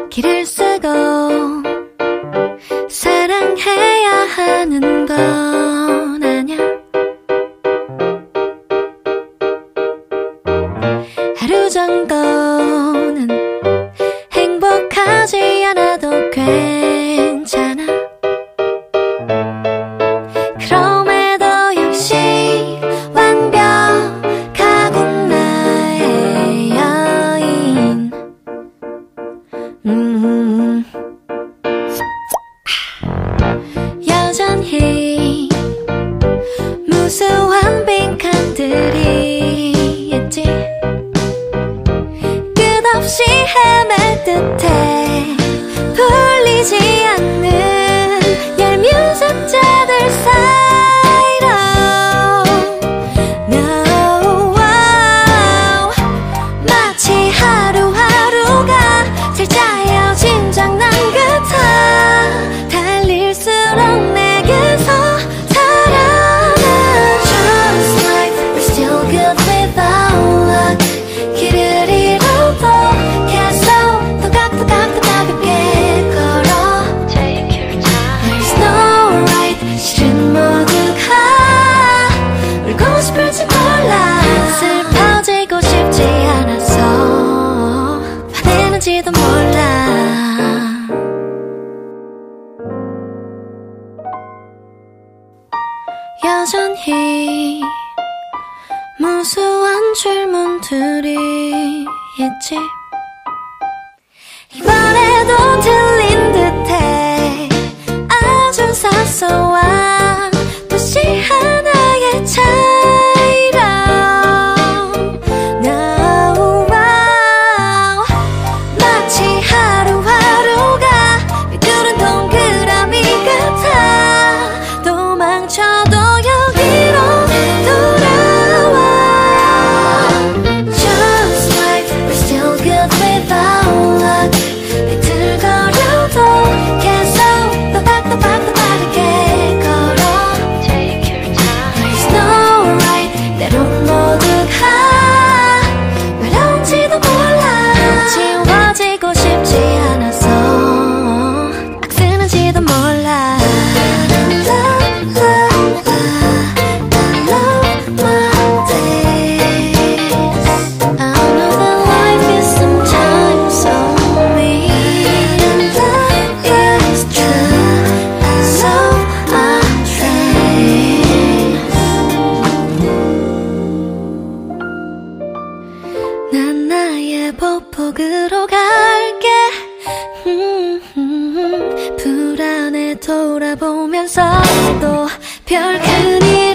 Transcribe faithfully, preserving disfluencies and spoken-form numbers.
길을 쓰고 사랑해야 하는 건 아냐. 하루 정도는 행복하지 않아도 괜찮아. 그럼에도 역시 완벽하군 나의 여인. 음. 여전히 무수한 빈칸들이 있지. 끝없이 헤맬 듯해 풀리지 않는 얄미운 숫자들 사이로. No, wow. 마치 하루하루가 살짝여 짐작난 듯한 달릴수록 내게서 살아나. Just like we're still good without luck. 길을 잃어도 계속 또각또각 또 가볍게 걸어. Take your time. There's no right. 실은 모두가 울고 싶을지 몰라. 슬퍼지고 싶지 않아서 화내는지도 몰라. 여전히 무수한 질문들이 있지. 이번에도 들린 듯해 아주 사소한 도시 하나의 차이로. No, wow. 마치 하루하루가 삐뚤은 동그라미 같아. 도망쳐도 여기로 돌아와. Just like we're still good without luck. 비틀거려도 계속 또박또박 또 빠르게 걸어. Take your time. There's no right. 때론 모두가 외로운지도 몰라. 지워지고 싶지 않아서 악쓰는지도 몰라. Love, love, love my days. I know that life is sometimes so mean, and love is true, so untrained. 난 나의 보폭으로 갈게. 음, 음, 불안해 돌아보면서도 별 큰 일